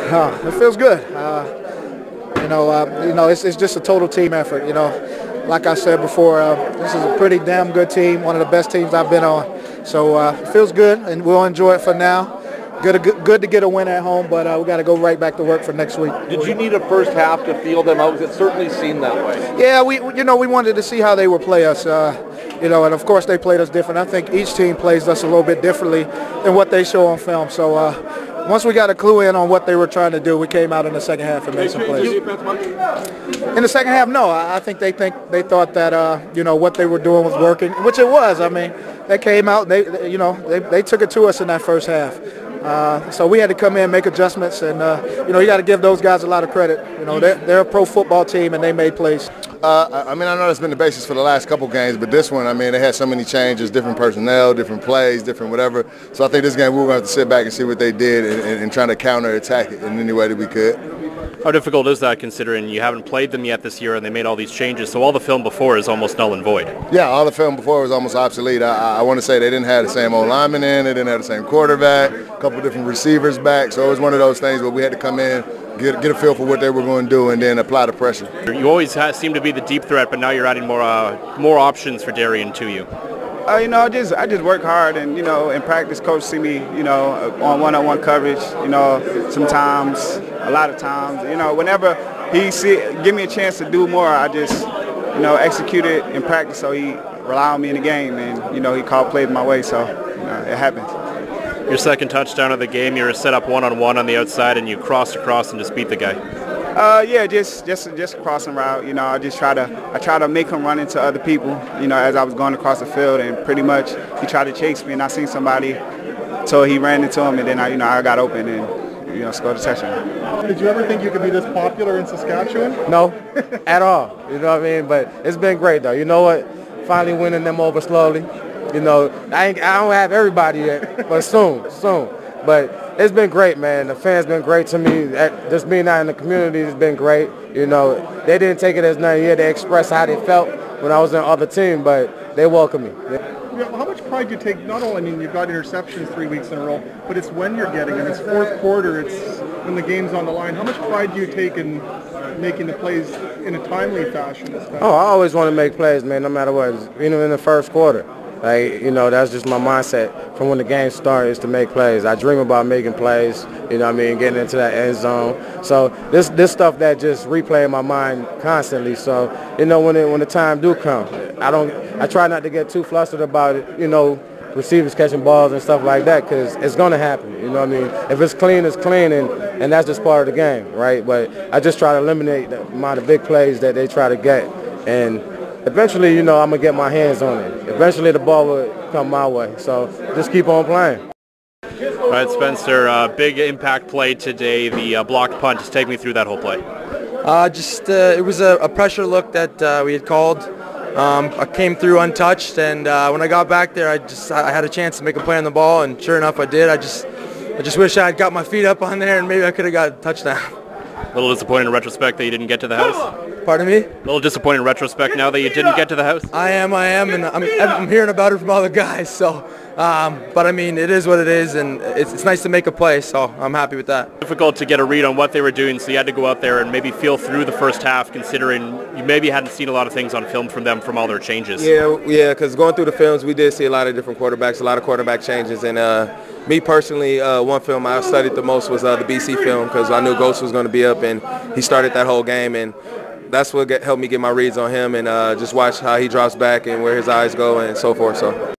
It feels good. It's just a total team effort. Like I said before, this is a pretty damn good team, one of the best teams I've been on. So it feels good, and we'll enjoy it for now. Good to get a win at home, but we got to go right back to work for next week. Did you need a first half to feel them out? Because it certainly seemed that way. Yeah, we wanted to see how they would play us. And of course they played us different. I think each team plays us a little bit differently than what they show on film. So once we got a clue in on what they were trying to do, we came out in the second half and made some plays. In the second half, no. I think they thought that what they were doing was working, which it was. I mean, they came out and they took it to us in that first half. So we had to come in, make adjustments, and you got to give those guys a lot of credit. They're a pro football team and they made plays. I know that's been the basis for the last couple games, but this one, they had so many changes, different personnel, different plays, different whatever. So I think this game we were going to have to sit back and see what they did and trying to counterattack it in any way that we could. How difficult is that considering you haven't played them yet this year and they made all these changes, so all the film before is almost null and void? Yeah, all the film before was almost obsolete. I want to say they didn't have the same old lineman in, they didn't have the same quarterback, a couple different receivers back, so it was one of those things where we had to come in, get a feel for what they were going to do, and then apply the pressure. You always seem to be the deep threat, but now you're adding more options for Darian to you. I just work hard, and in practice, coach see me, on one-on-one coverage. Sometimes, a lot of times, whenever he give me a chance to do more, I just, execute it in practice. So he rely on me in the game, and he called plays my way. So it happens. Your second touchdown of the game, you're set up one-on-one on the outside, and you crossed across and just beat the guy. Yeah, just a crossing route. I just try to make him run into other people. As I was going across the field, and pretty much he tried to chase me, and I seen somebody, so he ran into him, and then I got open and scored a touchdown. Did you ever think you could be this popular in Saskatchewan? No, at all. You know what I mean? But it's been great though. You know what? Finally winning them over slowly. I don't have everybody yet, but soon. But it's been great, man. The fans been great to me. Just being out in the community has been great. They didn't take it as nothing. Yeah, they expressed how they felt when I was in the other team, but they welcome me. How much pride do you take, not only, you've got interceptions 3 weeks in a row, but it's when you're getting them. It's fourth quarter. It's when the game's on the line. How much pride do you take in making the plays in a timely fashion? Oh, I always want to make plays, man, no matter what. Even in the first quarter. That's just my mindset from when the game started, is to make plays. I dream about making plays, getting into that end zone. So this stuff that just replay in my mind constantly. So, when the time do come, I try not to get too flustered about it, receivers catching balls and stuff like that, because it's going to happen, If it's clean, it's clean, and that's just part of the game, right? But I just try to eliminate the amount of big plays that they try to get, and eventually, I'm going to get my hands on it. Eventually, the ball will come my way. So just keep on playing. All right, Spencer, big impact play today, the blocked punt. Just take me through that whole play. It was a pressure look that we had called. I came through untouched, and when I got back there, I had a chance to make a play on the ball, and sure enough, I did. I just wish I had got my feet up on there, and maybe I could have got a touchdown. A little disappointed in retrospection that you didn't get to the house? Pardon me? A little disappointed in retrospect now that you didn't get to the house? I am, and I'm hearing about it from other guys. So, but it is what it is, and it's nice to make a play. So I'm happy with that. Difficult to get a read on what they were doing, so you had to go out there and maybe feel through the first half, considering you maybe hadn't seen a lot of things on film from them from all their changes. Yeah, because going through the films, we did see a lot of different quarterbacks, a lot of quarterback changes, and me personally, one film I studied the most was the BC film, because I knew Ghost was going to be up, and he started that whole game, and that's what helped me get my reads on him, and just watch how he drops back and where his eyes go and so forth. So.